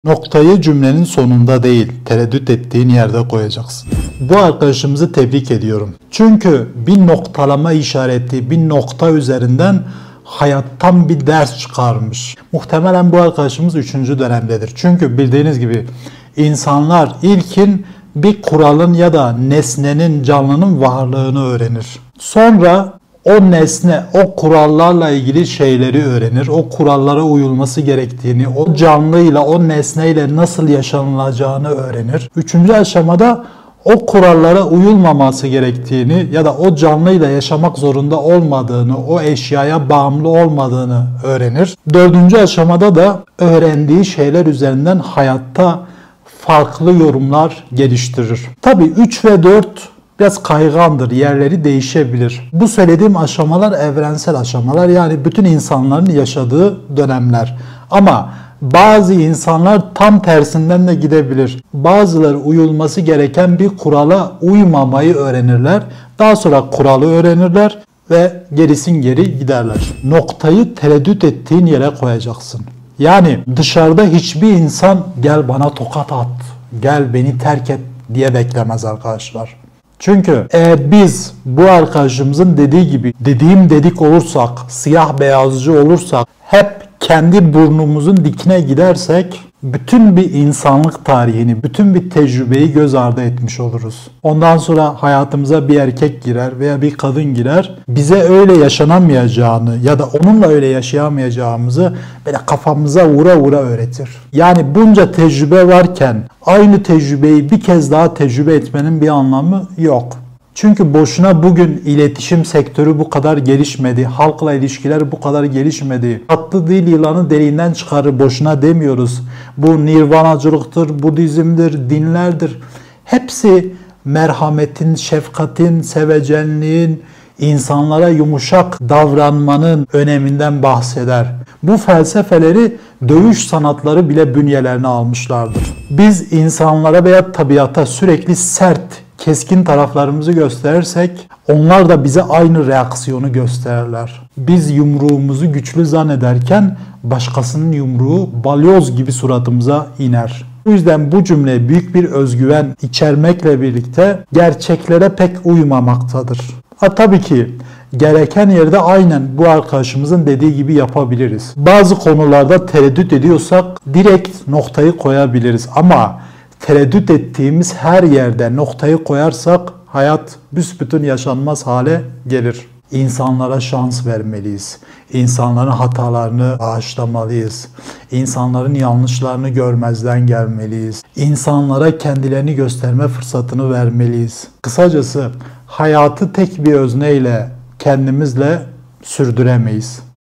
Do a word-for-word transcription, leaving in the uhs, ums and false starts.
Noktayı cümlenin sonunda değil, tereddüt ettiğin yerde koyacaksın. Bu arkadaşımızı tebrik ediyorum. Çünkü bir noktalama işareti, bir nokta üzerinden hayattan bir ders çıkarmış. Muhtemelen bu arkadaşımız üçüncü dönemdedir. Çünkü bildiğiniz gibi insanlar ilkin bir kuralın ya da nesnenin, canlının varlığını öğrenir. Sonra o nesne, o kurallarla ilgili şeyleri öğrenir. O kurallara uyulması gerektiğini, o canlıyla, o nesneyle nasıl yaşanılacağını öğrenir. Üçüncü aşamada o kurallara uyulmaması gerektiğini ya da o canlıyla yaşamak zorunda olmadığını, o eşyaya bağımlı olmadığını öğrenir. Dördüncü aşamada da öğrendiği şeyler üzerinden hayatta farklı yorumlar geliştirir. Tabii üç ve dört biraz kaygandır, yerleri değişebilir. Bu söylediğim aşamalar evrensel aşamalar, yani bütün insanların yaşadığı dönemler. Ama bazı insanlar tam tersinden de gidebilir. Bazıları uyulması gereken bir kurala uymamayı öğrenirler. Daha sonra kuralı öğrenirler ve gerisin geri giderler. Noktayı tereddüt ettiğin yere koyacaksın. Yani dışarıda hiçbir insan gel bana tokat at, gel beni terk et diye beklemez arkadaşlar. Çünkü eğer biz bu arkadaşımızın dediği gibi dediğim dedik olursak, siyah beyazcı olursak, hep kendi burnumuzun dikine gidersek bütün bir insanlık tarihini, bütün bir tecrübeyi göz ardı etmiş oluruz. Ondan sonra hayatımıza bir erkek girer veya bir kadın girer. Bize öyle yaşanamayacağını ya da onunla öyle yaşayamayacağımızı böyle kafamıza vura vura öğretir. Yani bunca tecrübe varken aynı tecrübeyi bir kez daha tecrübe etmenin bir anlamı yok. Çünkü boşuna bugün iletişim sektörü bu kadar gelişmedi, halkla ilişkiler bu kadar gelişmedi. Tatlı dil yılanı deliğinden çıkarır boşuna demiyoruz. Bu nirvanacılıktır, Budizm'dir, dinlerdir. Hepsi merhametin, şefkatin, sevecenliğin, insanlara yumuşak davranmanın öneminden bahseder. Bu felsefeleri dövüş sanatları bile bünyelerine almışlardır. Biz insanlara veya tabiata sürekli sert, keskin taraflarımızı gösterirsek onlar da bize aynı reaksiyonu gösterirler. Biz yumruğumuzu güçlü zannederken başkasının yumruğu balyoz gibi suratımıza iner. Bu yüzden bu cümle büyük bir özgüven içermekle birlikte gerçeklere pek uymamaktadır. Ha tabii ki gereken yerde aynen bu arkadaşımızın dediği gibi yapabiliriz. Bazı konularda tereddüt ediyorsak direkt noktayı koyabiliriz ama tereddüt ettiğimiz her yerde noktayı koyarsak hayat büsbütün yaşanmaz hale gelir. İnsanlara şans vermeliyiz. İnsanların hatalarını bağışlamalıyız. İnsanların yanlışlarını görmezden gelmeliyiz. İnsanlara kendilerini gösterme fırsatını vermeliyiz. Kısacası hayatı tek bir özneyle, kendimizle sürdüremeyiz.